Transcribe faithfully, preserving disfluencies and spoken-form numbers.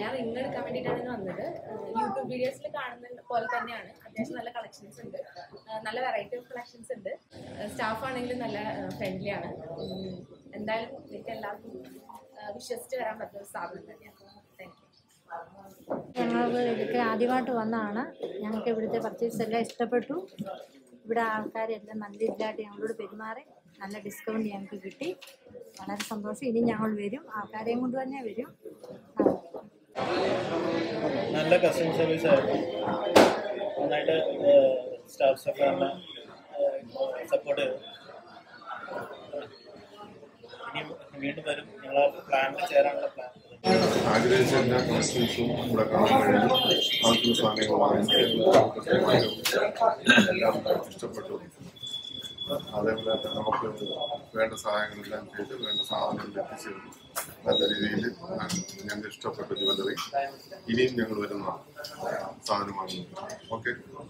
ഞാൻ റിംഗ് എടുക്കാൻ വേണ്ടിയിട്ടാണ് വന്നത്. യൂട്യൂബ് വീഡിയോസിൽ കാണുന്ന പോലെ തന്നെയാണ്. അത്യാവശ്യം നല്ല കളക്ഷൻസ് ഉണ്ട്, നല്ല വെറൈറ്റി ഓഫ് കളക്ഷൻസ് ഉണ്ട്. സ്റ്റാഫ് ആണെങ്കിലും നല്ല ഫ്രണ്ട്ലി ആണ്. എന്തായാലും നിങ്ങൾക്ക് എല്ലാവർക്കും വിശ്വസിച്ച് വരാൻ പറ്റുന്ന ഒരു സ്ഥാപനം തന്നെയാണ്. Thank you. ഞങ്ങൾ ഇവിടേക്ക് ആദ്യമായിട്ട് വന്നതാണ്. ഞങ്ങൾക്ക് ഇവിടുത്തെ പർച്ചേസ് എല്ലാം ഇഷ്ടപ്പെട്ടു. ഇവിടെ ആൾക്കാരെല്ലാം നല്ല ഇതായിട്ട് ഞങ്ങളോട് പെരുമാറി നല്ല ഡിസ്കൗണ്ട് ഞങ്ങൾക്ക് കിട്ടി. വളരെ സന്തോഷം. ഇനി ഞങ്ങൾ വരും, ആൾക്കാരെയും കൊണ്ട് തന്നെ വരും. നല്ല കസ്റ്റമർ സർവീസ് ആയിരുന്നു. നന്നായിട്ട് സ്റ്റാഫ്സൊക്കെ നല്ല സപ്പോർട്ട് ചെയ്തു. ഇനിയും വീണ്ടും വരും. ഞങ്ങൾ പ്ലാനിൽ ചേരാനുള്ള പ്ലാൻ ആഗ്രഹിച്ച എല്ലാ കളക്ഷൻസും ഇവിടെ കാണാൻ കഴിഞ്ഞു. ആവശ്യമുള്ള സാധനങ്ങൾ വാങ്ങിച്ച് എല്ലാം ഇഷ്ടപ്പെട്ടു. അതേപോലെ തന്നെ നമുക്ക് വേണ്ട സഹായങ്ങളെല്ലാം ചെയ്ത് വേണ്ട സാധനങ്ങൾ എത്തിച്ചു നല്ല രീതിയിൽ ഞങ്ങൾ ഇഷ്ടപ്പെട്ടു ജ്വല്ലറി. ഇനിയും ഞങ്ങൾ വരുന്ന സാധനം വാങ്ങുന്നു. ഓക്കെ.